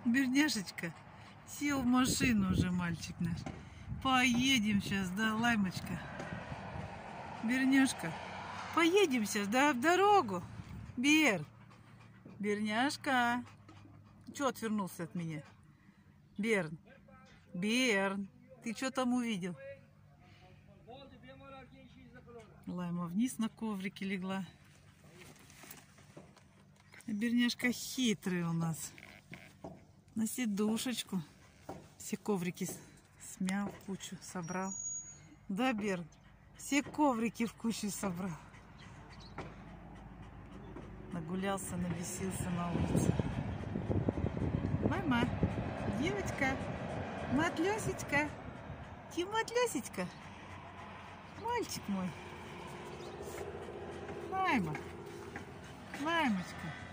Берняшечка, сел в машину уже мальчик наш. Поедем сейчас, да, Лаймочка? Берняшка, поедем сейчас, да, в дорогу? Берняшка. Чего отвернулся от меня? Берн, ты что там увидел? Лайма вниз на коврике легла. Берняшка хитрый у нас. На сидушечку. Все коврики смял в кучу, собрал. Да, Берн? Все коврики в кучу собрал. Нагулялся, набесился на улице. Мама, девочка, матлёсечка, матлёсечка, мальчик мой. Маймочка.